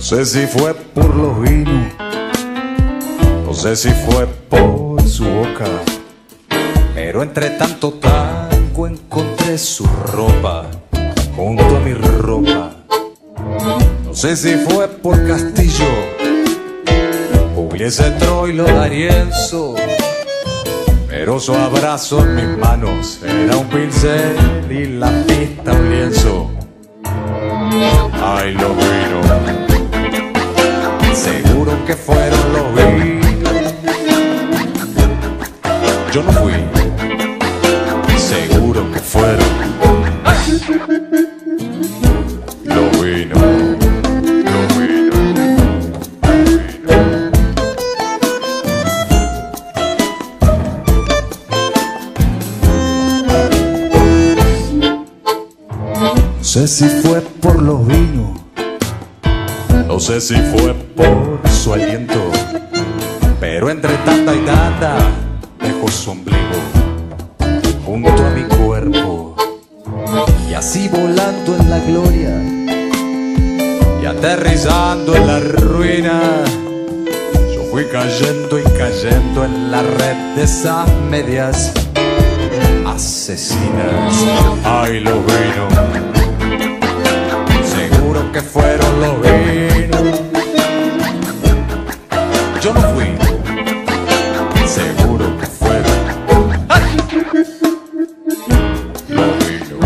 sé si fue por los vinos, no sé si fue por su boca, pero entre tanto tango encontré su ropa junto a mi ropa. No sé si fue por Castillo, Pugliese, Troilo, D'Arienzo, pero su abrazo en mis manos era un pincel y la pista un lienzo. Ay, Los Vino, seguro que fueron Los Vino. Yo no fui, seguro que fueron Los Vino. Los Vino. No sé si fue por los vinos, no sé si fue por su aliento, pero entre tanta y tanta dejó su ombligo junto a mi cuerpo. Y así volando en la gloria y aterrizando en la ruina, yo fui cayendo y cayendo en la red de esas medias asesinas. Ay, Los Vino, seguro que fueron Los Vino. Yo no fui, seguro que fueron Los Vino.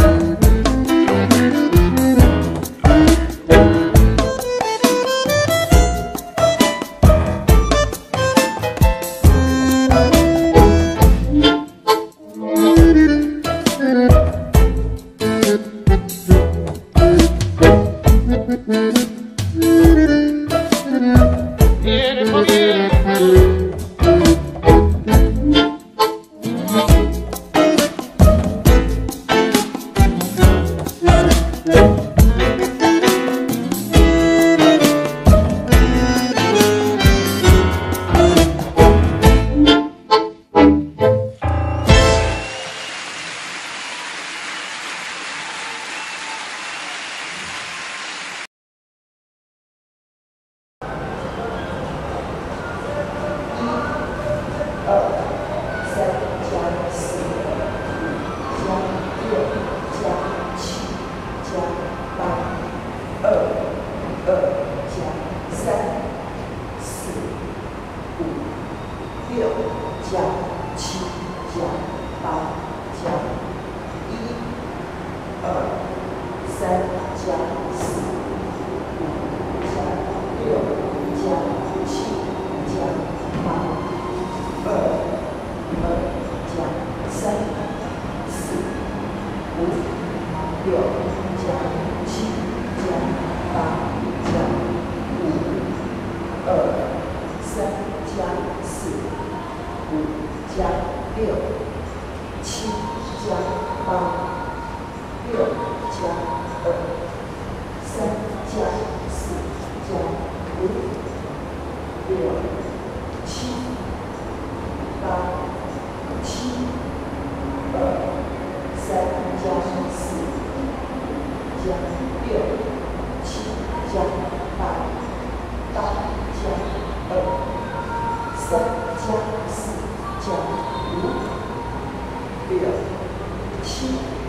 7